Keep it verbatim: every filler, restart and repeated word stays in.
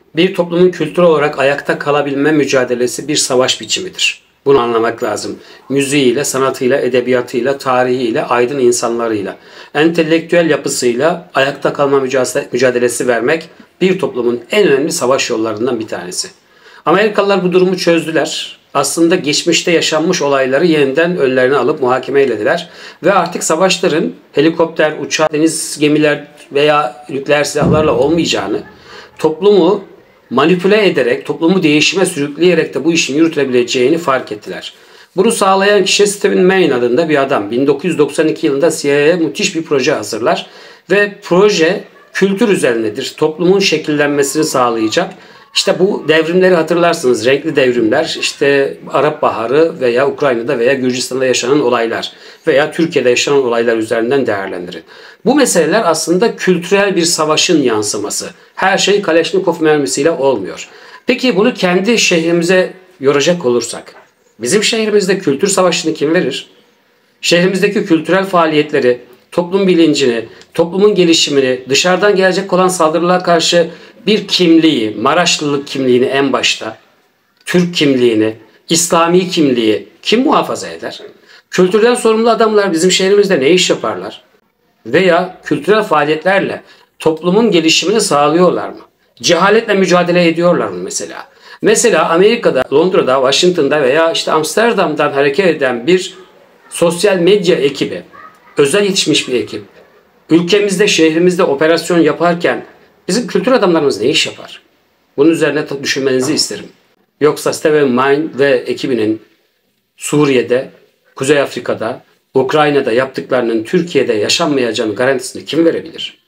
Bir toplumun kültürel olarak ayakta kalabilme mücadelesi bir savaş biçimidir. Bunu anlamak lazım. Müziğiyle, sanatıyla, edebiyatıyla, tarihiyle, aydın insanlarıyla, entelektüel yapısıyla ayakta kalma mücadelesi vermek bir toplumun en önemli savaş yollarından bir tanesi. Amerikalılar bu durumu çözdüler. Aslında geçmişte yaşanmış olayları yeniden önlerine alıp muhakeme eylediler. Ve artık savaşların helikopter, uçak, deniz gemiler veya nükleer silahlarla olmayacağını, toplumu manipüle ederek, toplumu değişime sürükleyerek de bu işin yürütülebileceğini fark ettiler. Bunu sağlayan kişi Stephen Mayne adında bir adam. bin dokuz yüz doksan iki yılında C I A'ya müthiş bir proje hazırlar ve proje kültür üzerinedir. Toplumun şekillenmesini sağlayacak. İşte bu devrimleri hatırlarsınız. Renkli devrimler, işte Arap Baharı veya Ukrayna'da veya Gürcistan'da yaşanan olaylar veya Türkiye'de yaşanan olaylar üzerinden değerlendirin. Bu meseleler aslında kültürel bir savaşın yansıması. Her şey Kaleşnikov mermisiyle olmuyor. Peki bunu kendi şehrimize yoracak olursak, bizim şehrimizde kültür savaşını kim verir? Şehrimizdeki kültürel faaliyetleri, toplum bilincini, toplumun gelişimini, dışarıdan gelecek olan saldırılara karşı bir kimliği, Maraşlılık kimliğini en başta, Türk kimliğini, İslami kimliği kim muhafaza eder? Kültürden sorumlu adamlar bizim şehrimizde ne iş yaparlar? Veya kültürel faaliyetlerle toplumun gelişimini sağlıyorlar mı? Cehaletle mücadele ediyorlar mı mesela? Mesela Amerika'da, Londra'da, Washington'da veya işte Amsterdam'dan hareket eden bir sosyal medya ekibi, özel yetişmiş bir ekip, ülkemizde, şehrimizde operasyon yaparken bizim kültür adamlarımız ne iş yapar? Bunun üzerine düşünmenizi isterim. Yoksa Stephen Mayne ve ekibinin Suriye'de, Kuzey Afrika'da, Ukrayna'da yaptıklarının Türkiye'de yaşanmayacağını garantisini kim verebilir?